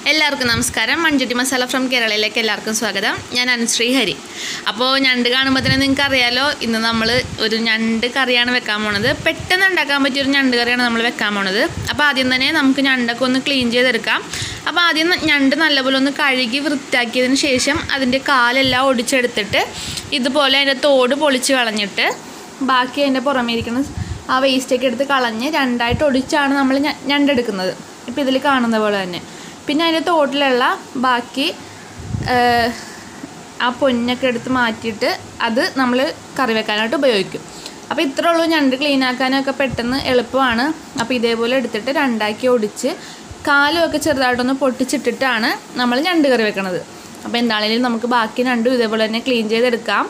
എല്ലാവർക്കും നമസ്കാരം. മഞ്ചട്ടി മസാല ഫ്രം കേരളയിലേക്ക് എല്ലാവർക്കും സ്വാഗതം. ഞാൻ അനുശ്രീഹരി. അപ്പോൾ ഞണ്ട് കാണുമ്പോൾ തന്നെ നിങ്ങൾക്ക് അറിയാലോ, ഇന്ന് നമ്മൾ ഒരു ഞണ്ട് കറിയാണ് വെക്കാൻ പോണത്. പെട്ടെന്ന് ഉണ്ടാക്കാൻ പറ്റിയൊരു ഞണ്ട് കറിയാണ് നമ്മൾ വെക്കാൻ പോണത്. അപ്പോൾ ആദ്യം തന്നെ നമുക്ക് ഞണ്ടൊക്കെ ഒന്ന് ക്ലീൻ ചെയ്തെടുക്കാം. അപ്പോൾ ആദ്യം ഞണ്ട് നല്ലപോലെ ഒന്ന് കഴുകി വൃത്തിയാക്കിയതിന് ശേഷം അതിൻ്റെ കാലെല്ലാം ഒടിച്ചെടുത്തിട്ട് ഇതുപോലെ അതിൻ്റെ തോട് പൊളിച്ച് കളഞ്ഞിട്ട് ബാക്കി അതിൻ്റെ പുറമേ ഇരിക്കുന്ന ആ വേസ്റ്റൊക്കെ എടുത്ത് കളഞ്ഞ് രണ്ടായിട്ട് ഒടിച്ചാണ് നമ്മൾ ഞണ്ടെടുക്കുന്നത്. ഇപ്പോൾ ഇതിൽ കാണുന്ന പോലെ തന്നെ. പിന്നെ അതിൻ്റെ തോട്ടിലുള്ള ബാക്കി ആ പൊന്നൊക്കെ എടുത്ത് മാറ്റിയിട്ട് അത് നമ്മൾ കറി വെക്കാനായിട്ട് ഉപയോഗിക്കും. അപ്പോൾ ഇത്രേ ഉള്ളൂ. ഞണ്ട് ക്ലീൻ ആക്കാനൊക്കെ പെട്ടെന്ന് എളുപ്പമാണ്. അപ്പോൾ ഇതേപോലെ എടുത്തിട്ട് രണ്ടാക്കി ഒടിച്ച് കാലുമൊക്കെ ചെറുതായിട്ടൊന്ന് പൊട്ടിച്ചിട്ടിട്ടാണ് നമ്മൾ ഞണ്ട് കറി വെക്കണത്. അപ്പോൾ എന്താണെങ്കിലും നമുക്ക് ബാക്കി ഞണ്ടും ഇതേപോലെ തന്നെ ക്ലീൻ ചെയ്തെടുക്കാം.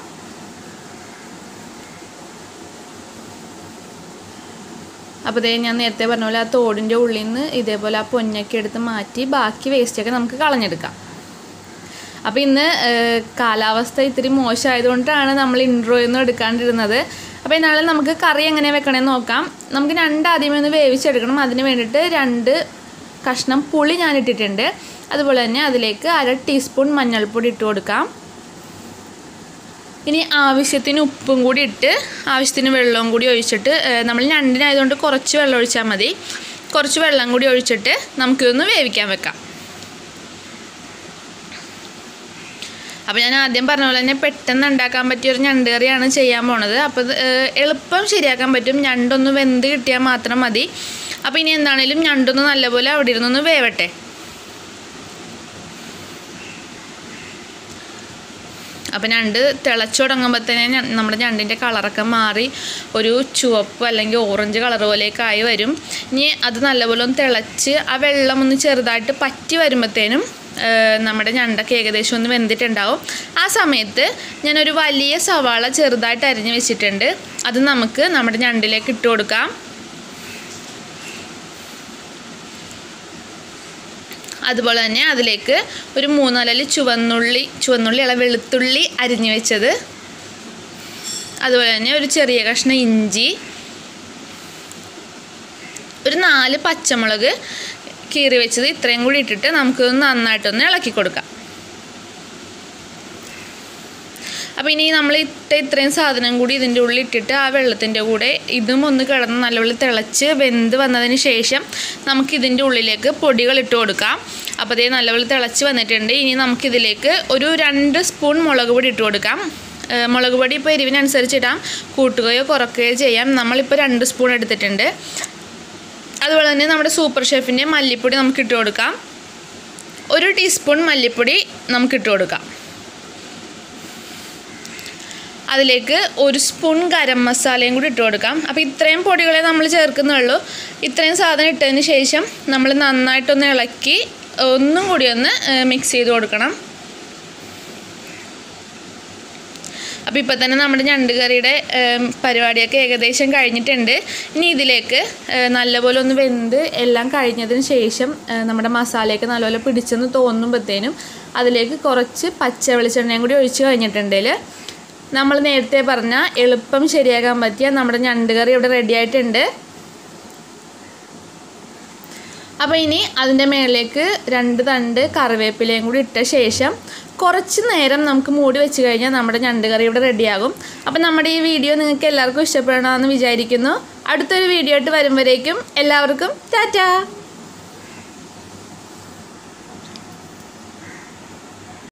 അപ്പോൾ ഇതേ ഞാൻ നേരത്തെ പറഞ്ഞ പോലെ ആ തോടിൻ്റെ ഉള്ളിൽ നിന്ന് ഇതേപോലെ ആ പൊന്നൊക്കെ എടുത്ത് മാറ്റി ബാക്കി വേസ്റ്റൊക്കെ നമുക്ക് കളഞ്ഞെടുക്കാം. അപ്പോൾ ഇന്ന് കാലാവസ്ഥ ഇത്തിരി മോശമായതുകൊണ്ടാണ് നമ്മൾ ഇൻട്രോയൊന്നും എടുക്കാണ്ടിരുന്നത്. അപ്പോൾ എന്നാലും നമുക്ക് കറി എങ്ങനെ വെക്കണമെന്ന് നോക്കാം. നമുക്ക് ഞണ്ട് ആദ്യമേ ഒന്ന് വേവിച്ചെടുക്കണം. അതിന് വേണ്ടിയിട്ട് 2 കഷ്ണം പുളി ഞാൻ ഇട്ടിട്ടുണ്ട്. അതുപോലെ തന്നെ അതിലേക്ക് 1/2 ടീസ്പൂൺ മഞ്ഞൾപ്പൊടി ഇട്ട് കൊടുക്കാം. ഇനി ആവശ്യത്തിന് ഉപ്പും കൂടി ഇട്ട് ആവശ്യത്തിന് വെള്ളവും കൂടി ഒഴിച്ചിട്ട്, നമ്മൾ ഞണ്ടിനായതുകൊണ്ട് കുറച്ച് വെള്ളം ഒഴിച്ചാൽ മതി. കുറച്ച് വെള്ളം കൂടി ഒഴിച്ചിട്ട് നമുക്കിതൊന്ന് വേവിക്കാൻ വെക്കാം. അപ്പോൾ ഞാൻ ആദ്യം പറഞ്ഞ പോലെ തന്നെ പെട്ടെന്ന് ഉണ്ടാക്കാൻ പറ്റിയൊരു ഞണ്ട് കറിയാണ് ചെയ്യാൻ പോണത്. അപ്പോൾ എളുപ്പം ശരിയാക്കാൻ പറ്റും. ഞണ്ടൊന്ന് വെന്ത് കിട്ടിയാൽ മാത്രം മതി. അപ്പോൾ ഇനി എന്താണേലും ഞണ്ടൊന്ന് നല്ലപോലെ അവിടെ ഇരുന്നൊന്ന് വേവട്ടെ. അപ്പോൾ ഞണ്ട് തിളച്ചു തുടങ്ങുമ്പോൾ തന്നെ നമ്മുടെ ഞണ്ടിൻ്റെ കളറൊക്കെ മാറി ഒരു ചുവപ്പ് അല്ലെങ്കിൽ ഓറഞ്ച് കളർ പോലെയൊക്കെ വരും. ഇനി അത് നല്ലപോലെ ഒന്ന് തിളച്ച് ആ വെള്ളം ഒന്ന് ചെറുതായിട്ട് പറ്റി വരുമ്പോഴത്തേനും നമ്മുടെ ഞണ്ടൊക്കെ ഏകദേശം ഒന്ന് വെന്തിട്ടുണ്ടാവും. ആ സമയത്ത് ഞാനൊരു വലിയ സവാള ചെറുതായിട്ട് അരിഞ്ഞ് വെച്ചിട്ടുണ്ട്. അത് നമുക്ക് നമ്മുടെ ഞണ്ടിലേക്ക് ഇട്ട് കൊടുക്കാം. അതുപോലെ തന്നെ അതിലേക്ക് ഒരു 3-4 ചുവന്നുള്ളി അല്ല വെളുത്തുള്ളി അരിഞ്ഞു വെച്ചത്, അതുപോലെ തന്നെ ഒരു ചെറിയ കഷ്ണം ഇഞ്ചി, ഒരു 4 പച്ചമുളക് കീറി വെച്ചത്, ഇത്രയും കൂടി ഇട്ടിട്ട് നമുക്കൊന്ന് നന്നായിട്ടൊന്ന് ഇളക്കി കൊടുക്കാം. അപ്പോൾ ഇനി നമ്മൾ ഇത്രയും സാധനം കൂടി ഇതിൻ്റെ ഉള്ളിൽ ഇട്ടിട്ട് ആ വെള്ളത്തിൻ്റെ കൂടെ ഇതും ഒന്ന് കിടന്ന് നല്ലപോലെ തിളച്ച് വെന്ത് വന്നതിന് ശേഷം നമുക്കിതിൻ്റെ ഉള്ളിലേക്ക് പൊടികൾ ഇട്ട് കൊടുക്കാം. അപ്പോൾ അതേ നല്ലപോലെ തിളച്ച് വന്നിട്ടുണ്ട്. ഇനി നമുക്കിതിലേക്ക് ഒരു 2 സ്പൂൺ മുളക് പൊടി ഇട്ട് കൊടുക്കാം. മുളക് പൊടി ഇപ്പോൾ എരിവിനനുസരിച്ച് ഇടാം, കൂട്ടുകയോ കുറയ്ക്കുകയോ ചെയ്യാം. നമ്മളിപ്പോൾ 2 സ്പൂൺ എടുത്തിട്ടുണ്ട്. അതുപോലെ തന്നെ നമ്മുടെ സൂപ്പർ ഷെഫിൻ്റെ മല്ലിപ്പൊടി നമുക്ക് ഇട്ട് കൊടുക്കാം. 1 ടീസ്പൂൺ മല്ലിപ്പൊടി നമുക്കിട്ട് കൊടുക്കാം. അതിലേക്ക് 1 സ്പൂൺ ഗരം മസാലയും കൂടി ഇട്ട് കൊടുക്കാം. അപ്പോൾ ഇത്രയും പൊടികളെ നമ്മൾ ചേർക്കുന്നുള്ളൂ. ഇത്രയും സാധനം ഇട്ടതിന് ശേഷം നമ്മൾ നന്നായിട്ടൊന്ന് ഇളക്കി ഒന്നും കൂടി ഒന്ന് മിക്സ് ചെയ്ത് കൊടുക്കണം. അപ്പോൾ ഇപ്പോൾ തന്നെ നമ്മുടെ ഞണ്ട് കറിയുടെ പരിപാടിയൊക്കെ ഏകദേശം കഴിഞ്ഞിട്ടുണ്ട്. ഇനി ഇതിലേക്ക് നല്ലപോലെ ഒന്ന് വെന്ത് എല്ലാം കഴിഞ്ഞതിന് ശേഷം നമ്മുടെ മസാലയൊക്കെ നല്ലപോലെ പിടിച്ചെന്ന് തോന്നുമ്പോഴത്തേനും അതിലേക്ക് കുറച്ച് പച്ച വെളിച്ചെണ്ണയും കൂടി ഒഴിച്ച് കഴിഞ്ഞിട്ടുണ്ടെങ്കിൽ നമ്മൾ നേരത്തെ പറഞ്ഞ എളുപ്പം ശരിയാക്കാൻ പറ്റിയ നമ്മുടെ ഞണ്ട് കറി ഇവിടെ റെഡി ആയിട്ടുണ്ട്. അപ്പോൾ ഇനി അതിൻ്റെ മേളിലേക്ക് 2 തണ്ട് കറിവേപ്പിലയും കൂടി ഇട്ട ശേഷം കുറച്ച് നേരം നമുക്ക് മൂടി വെച്ച് കഴിഞ്ഞാൽ നമ്മുടെ ഞണ്ട് കറി ഇവിടെ റെഡിയാകും. അപ്പോൾ നമ്മുടെ ഈ വീഡിയോ നിങ്ങൾക്ക് എല്ലാവർക്കും ഇഷ്ടപ്പെടണമെന്ന് വിചാരിക്കുന്നു. അടുത്തൊരു വീഡിയോ ആയിട്ട് വരുമ്പോഴേക്കും എല്ലാവർക്കും ടാറ്റാ.